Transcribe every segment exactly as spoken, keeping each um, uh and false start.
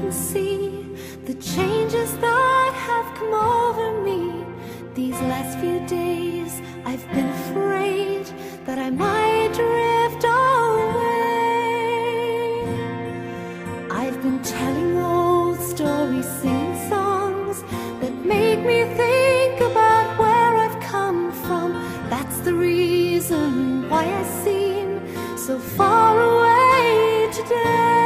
can see the changes that have come over me. These last few days I've been afraid that I might drift away. I've been telling old stories, singing songs that make me think about where I've come from. That's the reason why I seem so far away today.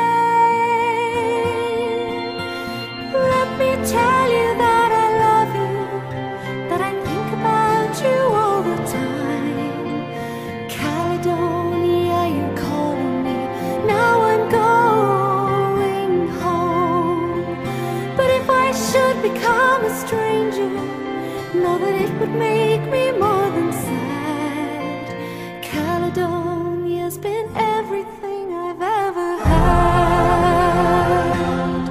Let me tell you that I love you, that I think about you all the time. Caledonia, you're calling me, now I'm going home. But if I should become a stranger, know that it would make me more than sad. Caledonia's been everything I've ever had.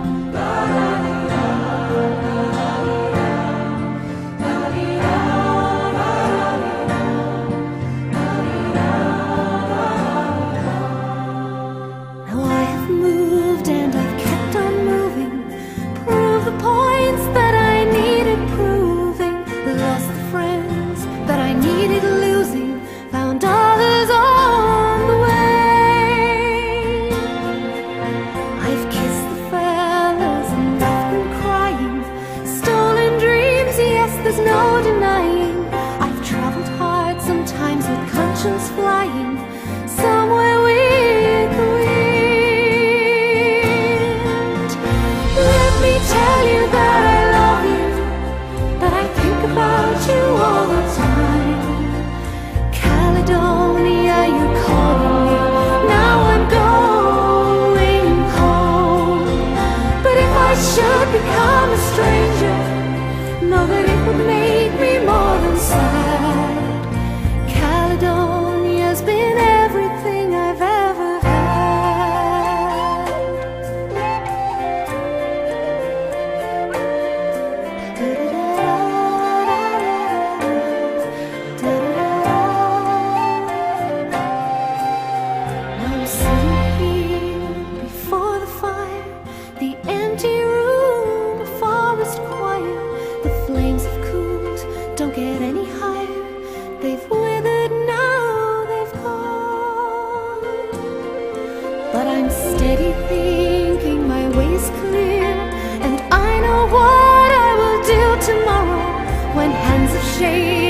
Now I have moved and I've kept on moving, proved the points that I needed proving, lost the friends that I needed losing, found others on the way. I've kissed the fellas and left them crying, stolen dreams, yes, there's no denying. I've traveled hard, sometimes with conscience flying, somewhere with the wind. Let me tell you that I love you, that I think about you all the time. Caledonia, you're calling me, now I'm going home. But if I should become a stranger, know that it would make me more than sad. Caledonia's been everything I've ever had. Now I'm sitting here before the fire, the empty room, a forest choir. The flames have cooled, don't get any higher. They've withered, now they've gone. But I'm steady thinking, my way's clear, and I know what I will do tomorrow when hands of shade